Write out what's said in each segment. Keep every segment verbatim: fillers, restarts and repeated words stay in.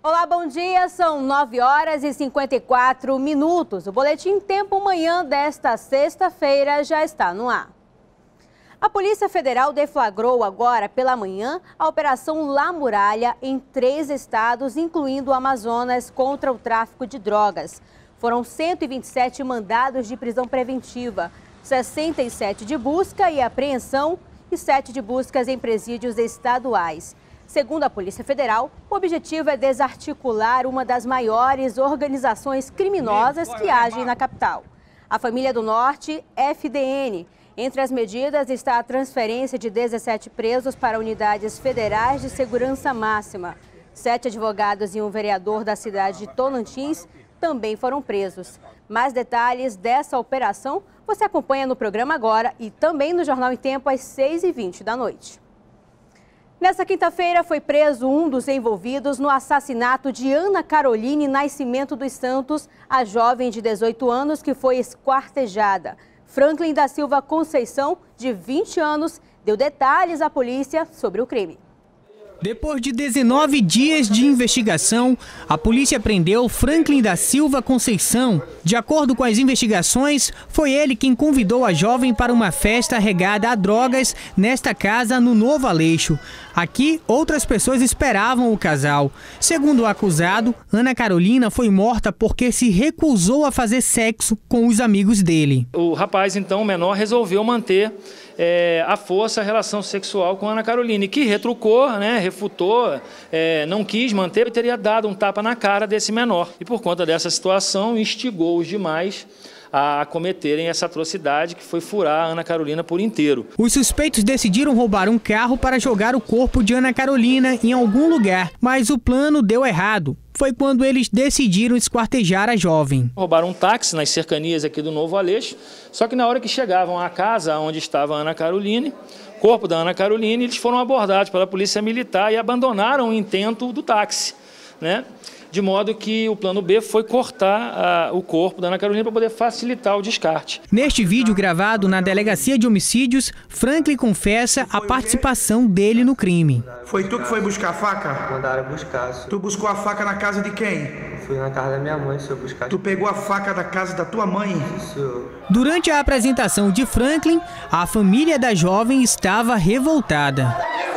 Olá, bom dia. São nove horas e cinquenta e quatro minutos. O Boletim Tempo Manhã desta sexta-feira já está no ar. A Polícia Federal deflagrou agora pela manhã a Operação La Muralha em três estados, incluindo o Amazonas, contra o tráfico de drogas. Foram cento e vinte e sete mandados de prisão preventiva, sessenta e sete de busca e apreensão e sete de buscas em presídios estaduais. Segundo a Polícia Federal, o objetivo é desarticular uma das maiores organizações criminosas que agem na capital, a Família do Norte, F D N. Entre as medidas está a transferência de dezessete presos para unidades federais de segurança máxima. Sete advogados e um vereador da cidade de Tocantins também foram presos. Mais detalhes dessa operação você acompanha no programa agora e também no Jornal em Tempo às seis e vinte da noite. Nessa quinta-feira foi preso um dos envolvidos no assassinato de Ana Caroline Nascimento dos Santos, a jovem de dezoito anos que foi esquartejada. Franklin da Silva Conceição, de vinte anos, deu detalhes à polícia sobre o crime. Depois de dezenove dias de investigação, a polícia prendeu Franklin da Silva Conceição. De acordo com as investigações, foi ele quem convidou a jovem para uma festa regada a drogas nesta casa no Novo Aleixo. Aqui, outras pessoas esperavam o casal. Segundo o acusado, Ana Carolina foi morta porque se recusou a fazer sexo com os amigos dele. O rapaz, então, o menor, resolveu manter é, a força a relação sexual com Ana Caroline, que retrucou, né, refutou, é, não quis manter e teria dado um tapa na cara desse menor. E por conta dessa situação, instigou os demais a cometerem essa atrocidade que foi furar a Ana Carolina por inteiro. Os suspeitos decidiram roubar um carro para jogar o corpo de Ana Carolina em algum lugar, mas o plano deu errado. Foi quando eles decidiram esquartejar a jovem. Roubaram um táxi nas cercanias aqui do Novo Aleixo, só que na hora que chegavam à casa onde estava a Ana Caroline, corpo da Ana Caroline, eles foram abordados pela polícia militar e abandonaram o intento do táxi, né? De modo que o plano B foi cortar uh, o corpo da Ana Carolina para poder facilitar o descarte. Neste vídeo gravado na Delegacia de Homicídios, Franklin confessa a participação dele no crime. Foi tu que foi buscar a faca? Mandaram buscar. Senhor. Tu buscou a faca na casa de quem? Fui na casa da minha mãe, senhor, buscar. Tu pegou a faca da casa da tua mãe? Sim, senhor. Durante a apresentação de Franklin, a família da jovem estava revoltada.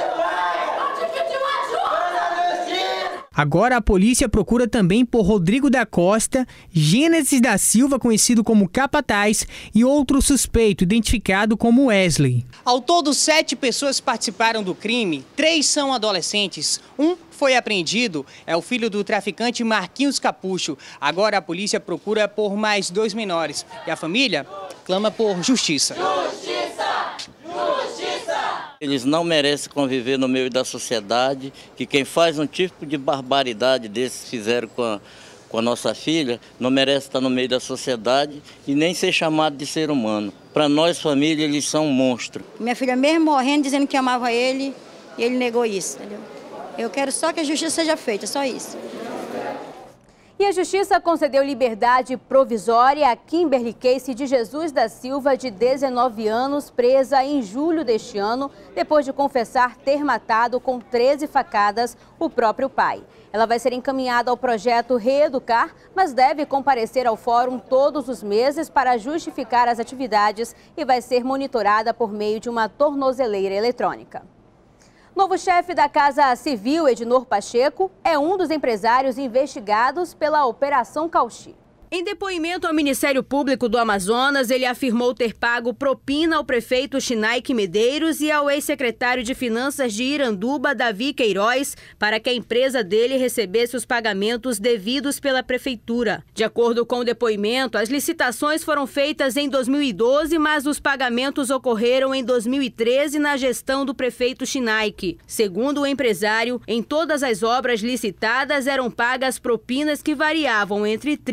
Agora a polícia procura também por Rodrigo da Costa, Gênesis da Silva, conhecido como Capataz, e outro suspeito, identificado como Wesley. Ao todo, sete pessoas participaram do crime, três são adolescentes. Um foi apreendido, é o filho do traficante Marquinhos Capucho. Agora a polícia procura por mais dois menores e a família clama por justiça. Justiça! Justiça! Eles não merecem conviver no meio da sociedade, que quem faz um tipo de barbaridade desses fizeram com a, com a nossa filha, não merece estar no meio da sociedade e nem ser chamado de ser humano. Para nós, família, eles são um monstro. Minha filha mesmo morrendo, dizendo que amava ele, e ele negou isso, entendeu? Eu quero só que a justiça seja feita, só isso. E a Justiça concedeu liberdade provisória a Kimberly Casey de Jesus da Silva, de dezenove anos, presa em julho deste ano, depois de confessar ter matado com treze facadas o próprio pai. Ela vai ser encaminhada ao projeto Reeducar, mas deve comparecer ao fórum todos os meses para justificar as atividades e vai ser monitorada por meio de uma tornozeleira eletrônica. Novo chefe da Casa Civil, Ednor Pacheco, é um dos empresários investigados pela Operação Cauchy. Em depoimento ao Ministério Público do Amazonas, ele afirmou ter pago propina ao prefeito Chinaike Medeiros e ao ex-secretário de Finanças de Iranduba, Davi Queiroz, para que a empresa dele recebesse os pagamentos devidos pela prefeitura. De acordo com o depoimento, as licitações foram feitas em dois mil e doze, mas os pagamentos ocorreram em dois mil e treze na gestão do prefeito Chinaike. Segundo o empresário, em todas as obras licitadas eram pagas propinas que variavam entre trinta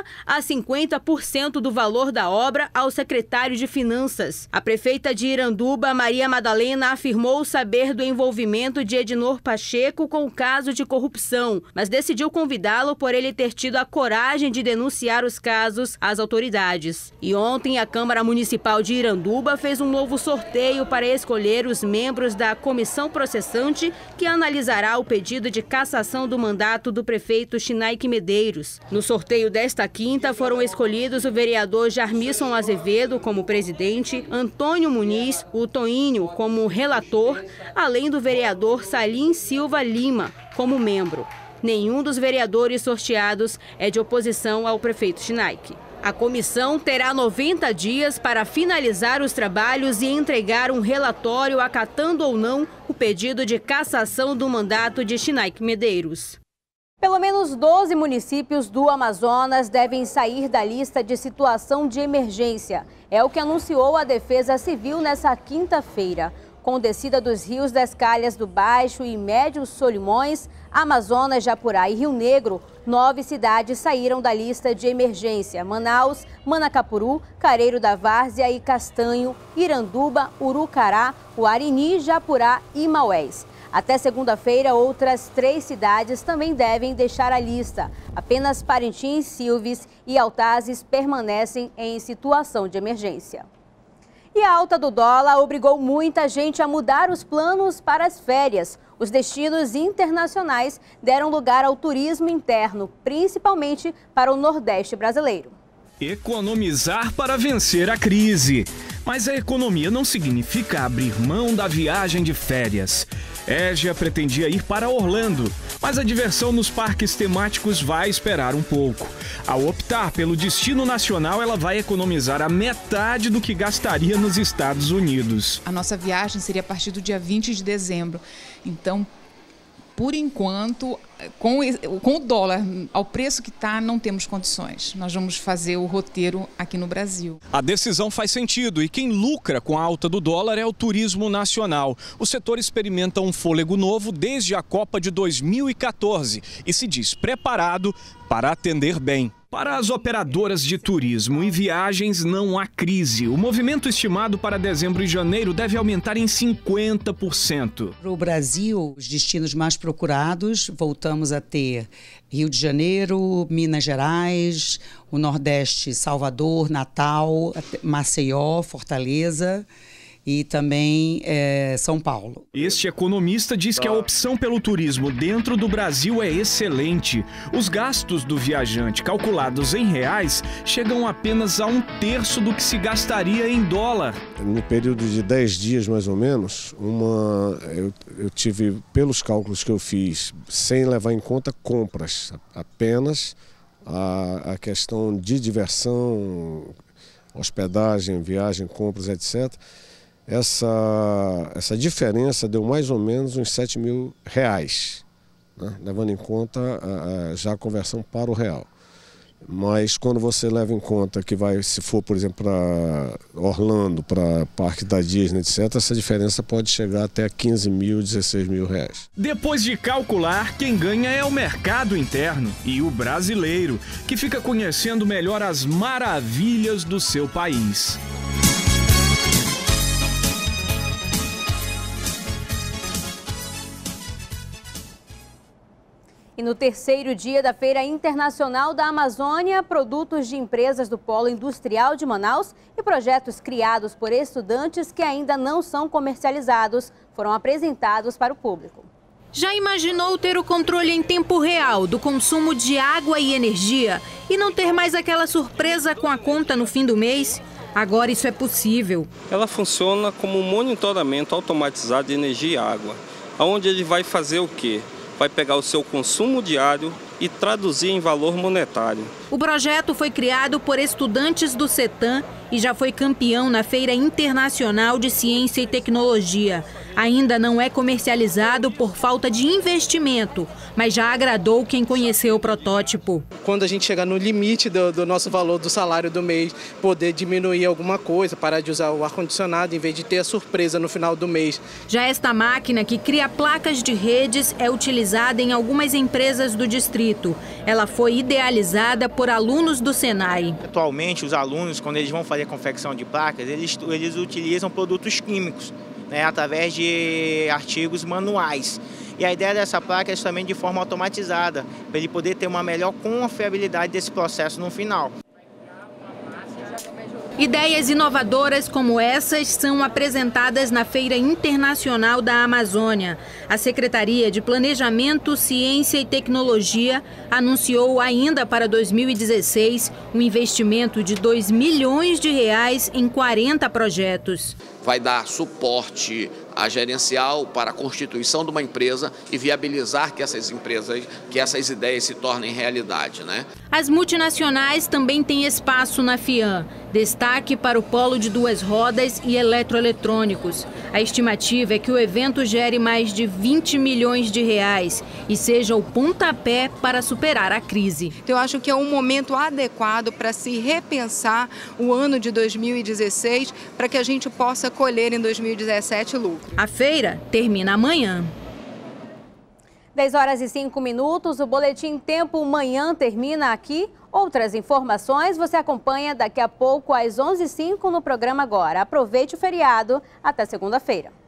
a cinquenta por cento do valor da obra ao secretário de Finanças. A prefeita de Iranduba, Maria Madalena, afirmou saber do envolvimento de Ednor Pacheco com o caso de corrupção, mas decidiu convidá-lo por ele ter tido a coragem de denunciar os casos às autoridades. E ontem a Câmara Municipal de Iranduba fez um novo sorteio para escolher os membros da comissão processante que analisará o pedido de cassação do mandato do prefeito Chinaike Medeiros. No sorteio desta quinta foram escolhidos o vereador Jarmisson Azevedo como presidente, Antônio Muniz, o Toinho, como relator, além do vereador Salim Silva Lima como membro. Nenhum dos vereadores sorteados é de oposição ao prefeito Chinaike. A comissão terá noventa dias para finalizar os trabalhos e entregar um relatório acatando ou não o pedido de cassação do mandato de Chinaike Medeiros. Pelo menos doze municípios do Amazonas devem sair da lista de situação de emergência. É o que anunciou a Defesa Civil nesta quinta-feira. Com descida dos rios das Calhas do Baixo e Médio Solimões, Amazonas, Japurá e Rio Negro, nove cidades saíram da lista de emergência: Manaus, Manacapuru, Careiro da Várzea e Castanho, Iranduba, Urucará, Uarini, Japurá e Maués. Até segunda-feira, outras três cidades também devem deixar a lista. Apenas Parintins, Silves e Altazes permanecem em situação de emergência. E a alta do dólar obrigou muita gente a mudar os planos para as férias. Os destinos internacionais deram lugar ao turismo interno, principalmente para o Nordeste brasileiro. Economizar para vencer a crise. Mas a economia não significa abrir mão da viagem de férias. Égia pretendia ir para Orlando, mas a diversão nos parques temáticos vai esperar um pouco. Ao optar pelo destino nacional, ela vai economizar a metade do que gastaria nos Estados Unidos. A nossa viagem seria a partir do dia vinte de dezembro. Então, por enquanto, com, com o dólar ao preço que está, não temos condições. Nós vamos fazer o roteiro aqui no Brasil. A decisão faz sentido e quem lucra com a alta do dólar é o turismo nacional. O setor experimenta um fôlego novo desde a Copa de dois mil e quatorze e se diz preparado para atender bem. Para as operadoras de turismo e viagens não há crise. O movimento estimado para dezembro e janeiro deve aumentar em cinquenta por cento. Para o Brasil, os destinos mais procurados, voltamos a ter Rio de Janeiro, Minas Gerais, o Nordeste, Salvador, Natal, Maceió, Fortaleza e também é, São Paulo. Este economista diz que a opção pelo turismo dentro do Brasil é excelente. Os gastos do viajante, calculados em reais, chegam apenas a um terço do que se gastaria em dólar. No período de dez dias, mais ou menos, uma, eu, eu tive, pelos cálculos que eu fiz, sem levar em conta compras, apenas a, a questão de diversão, hospedagem, viagem, compras, etcétera, Essa, essa diferença deu mais ou menos uns sete mil reais, né? Levando em conta a, a, já a conversão para o real. Mas quando você leva em conta que vai, se for, por exemplo, para Orlando, para Parque da Disney, etcétera, essa diferença pode chegar até quinze mil, dezesseis mil reais. Depois de calcular, quem ganha é o mercado interno e o brasileiro, que fica conhecendo melhor as maravilhas do seu país. E no terceiro dia da Feira Internacional da Amazônia, produtos de empresas do Polo Industrial de Manaus e projetos criados por estudantes que ainda não são comercializados foram apresentados para o público. Já imaginou ter o controle em tempo real do consumo de água e energia e não ter mais aquela surpresa com a conta no fim do mês? Agora isso é possível. Ela funciona como um monitoramento automatizado de energia e água, onde ele vai fazer o quê? Vai pegar o seu consumo diário e traduzir em valor monetário. O projeto foi criado por estudantes do CETAM e já foi campeão na Feira Internacional de Ciência e Tecnologia. Ainda não é comercializado por falta de investimento, mas já agradou quem conheceu o protótipo. Quando a gente chegar no limite do, do nosso valor do salário do mês, poder diminuir alguma coisa, parar de usar o ar-condicionado em vez de ter a surpresa no final do mês. Já esta máquina, que cria placas de redes, é utilizada em algumas empresas do distrito. Ela foi idealizada por alunos do Senai. Atualmente, os alunos, quando eles vão fazer a confecção de placas, eles, eles utilizam produtos químicos, né, através de artigos manuais. E a ideia dessa placa é também de forma automatizada, para ele poder ter uma melhor confiabilidade desse processo no final. Ideias inovadoras como essas são apresentadas na Feira Internacional da Amazônia. A Secretaria de Planejamento, Ciência e Tecnologia anunciou ainda para dois mil e dezesseis um investimento de dois milhões de reais em quarenta projetos. Vai dar suporte a gerencial para a constituição de uma empresa e viabilizar que essas empresas, que essas ideias se tornem realidade, né? As multinacionais também têm espaço na FIAM. Destaque para o polo de duas rodas e eletroeletrônicos. A estimativa é que o evento gere mais de vinte milhões de reais e seja o pontapé para superar a crise. Eu acho que é um momento adequado para se repensar o ano de dois mil e dezesseis, para que a gente possa colher em dois mil e dezessete lucro. A feira termina amanhã. dez horas e cinco minutos, o Boletim Tempo Manhã termina aqui. Outras informações você acompanha daqui a pouco às onze e cinco no programa Agora. Aproveite o feriado. Até segunda-feira.